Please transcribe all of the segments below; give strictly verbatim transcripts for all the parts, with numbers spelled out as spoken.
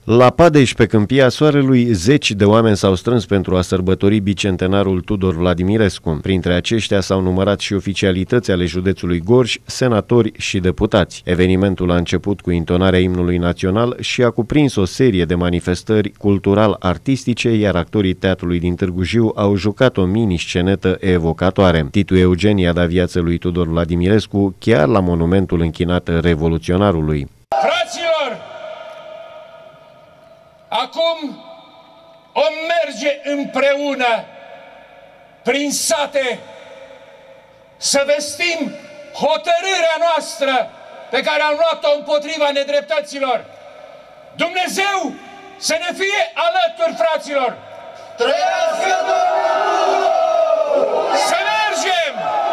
La Padeș, pe Câmpia Soarelui, zeci de oameni s-au strâns pentru a sărbători bicentenarul Tudor Vladimirescu. Printre aceștia s-au numărat și oficialități ale județului Gorj, senatori și deputați. Evenimentul a început cu intonarea imnului național și a cuprins o serie de manifestări cultural-artistice, iar actorii teatrului din Târgu Jiu au jucat o mini-scenetă evocatoare. Titu Eugen i-a dat viață lui Tudor Vladimirescu chiar la monumentul închinat revoluționarului. Fraților! Acum o merge împreună prin sate să vestim hotărârea noastră pe care am luat-o împotriva nedreptăților. Dumnezeu să ne fie alături, fraților! Trăiască Domnul! Să mergem!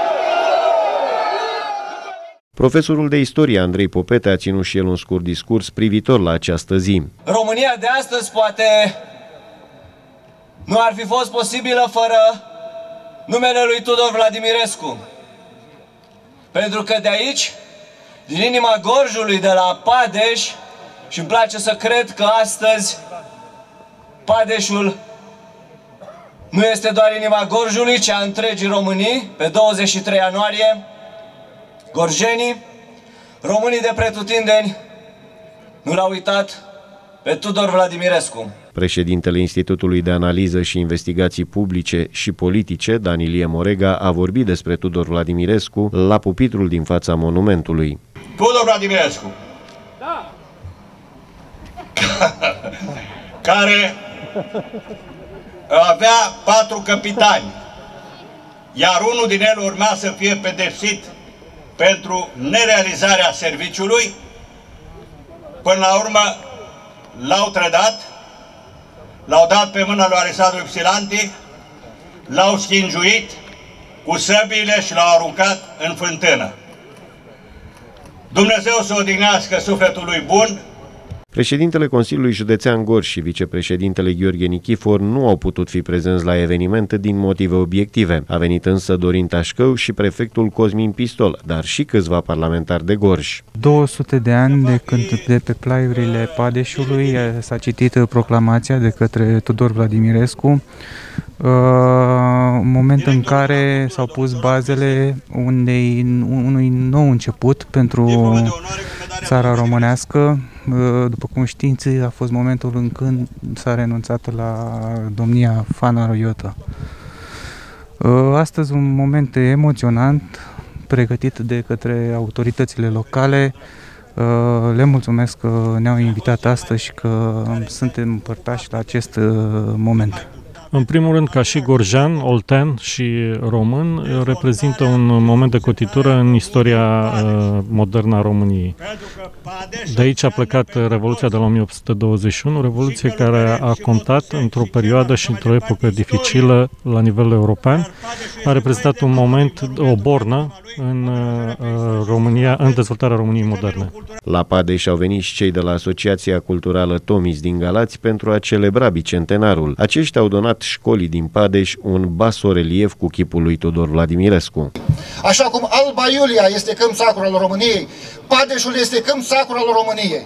Profesorul de istorie Andrei Popete a ținut și el un scurt discurs privitor la această zi. România de astăzi poate nu ar fi fost posibilă fără numele lui Tudor Vladimirescu. Pentru că de aici, din inima Gorjului, de la Padeș, și îmi place să cred că astăzi Padeșul nu este doar inima Gorjului, ci a întregii Românii. Pe douăzeci și trei ianuarie, gorjenii, românii de pretutindeni, nu l-au uitat pe Tudor Vladimirescu. Președintele Institutului de Analiză și Investigații Publice și Politice, Dan Ilie Morega, a vorbit despre Tudor Vladimirescu la pupitrul din fața monumentului. Tudor Vladimirescu, da. care avea patru capitani, iar unul din ele urma să fie pedepsit pentru nerealizarea serviciului. Până la urmă l-au trădat, l-au dat pe mâna lui Arisadu Ypsilanti, l-au schingiuit cu săbiile și l-au aruncat în fântână. Dumnezeu să odihnească sufletul lui bun. Președintele Consiliului Județean Gorj și vicepreședintele Gheorghe Nichifor nu au putut fi prezenți la eveniment din motive obiective. A venit însă Dorin Tașcău și prefectul Cosmin Pistol, dar și câțiva parlamentari de Gorj. două sute de ani de când de pe plaiurile Padeșului s-a citit proclamația de către Tudor Vladimirescu, moment în care s-au pus bazele unei, unui nou început pentru țara românească. După cum știți, a fost momentul în când s-a renunțat la domnia Fana-Roiotă. Astăzi un moment emoționant, pregătit de către autoritățile locale. Le mulțumesc că ne-au invitat astăzi și că suntem părtași la acest moment. În primul rând, ca și gorjean, oltean și român, reprezintă un moment de cotitură în istoria uh, modernă a României. De aici a plecat Revoluția de la o mie opt sute douăzeci și unu, revoluție care a contat într-o perioadă și într-o epocă dificilă la nivel european. A reprezentat un moment, o bornă în uh, România, în dezvoltarea României moderne. La Padeș au venit și cei de la Asociația Culturală Tomis din Galați pentru a celebra bicentenarul. Aceștia au donat școlii din Padeș un basorelief cu chipul lui Tudor Vladimirescu. Așa cum Alba Iulia este câmp sacru al României, Padeșul este câmp sacru al României.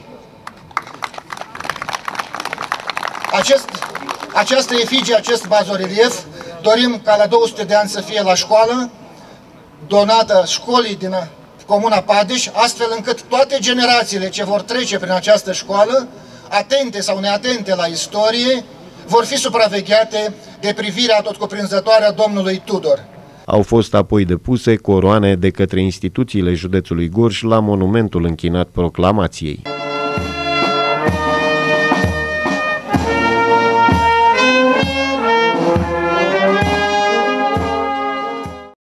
Acest, această efigie, acest bazorelief, dorim ca la două sute de ani să fie la școală, donată școlii din Comuna Padeș, astfel încât toate generațiile ce vor trece prin această școală, atente sau neatente la istorie, vor fi supravegheate de privirea totcuprinzătoare a domnului Tudor. Au fost apoi depuse coroane de către instituțiile județului Gorj la monumentul închinat proclamației.